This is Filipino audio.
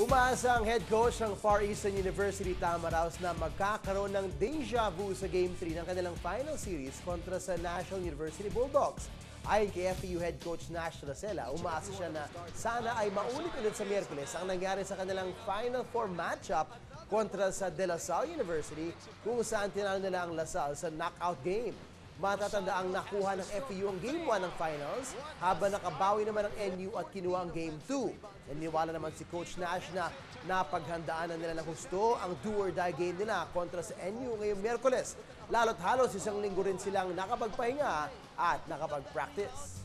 Umaasa ang head coach ng Far Eastern University Tamaraos na magkakaroon ng deja vu sa Game 3 ng kanilang final series kontra sa National University Bulldogs. Ayon kay FEU head coach Nash Racela, umaasa siya na sana ay maulit ulit sa Miyerkules ang nangyari sa kanilang Final Four matchup kontra sa De La Salle University kung saan tinalo nila ang La Salle sa knockout game. Matatanda ang nakuha ng FEU ang Game 1 ng finals habang nakabawi naman ang NU at kinuha ang Game 2. Naniwala naman si Coach Nash na napaghandaan na nila ng husto ang do-or-die game nila kontra sa NU ngayong Miyerkules. Lalo't halos isang linggo rin silang nakapagpahinga at nakapag-practice.